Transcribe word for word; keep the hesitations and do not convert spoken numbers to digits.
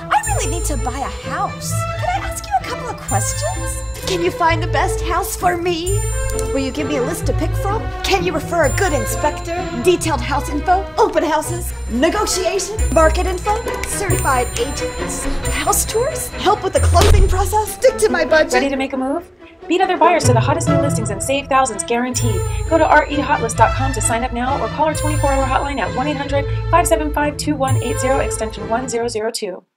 I really need to buy a house. Could I ask you a couple of questions? Can you find the best house for me? Will you give me a list to pick from? Can you refer a good inspector? Detailed house info? Open houses? Negotiation? Market info? Certified agents? House tours? Help with the closing process? Stick to my budget? Ready to make a move? Beat other buyers to the hottest new listings and save thousands guaranteed. Go to R E hotlist dot com to sign up now or call our twenty-four hour hotline at one eight hundred, five seven five, two one eight zero extension one zero zero two.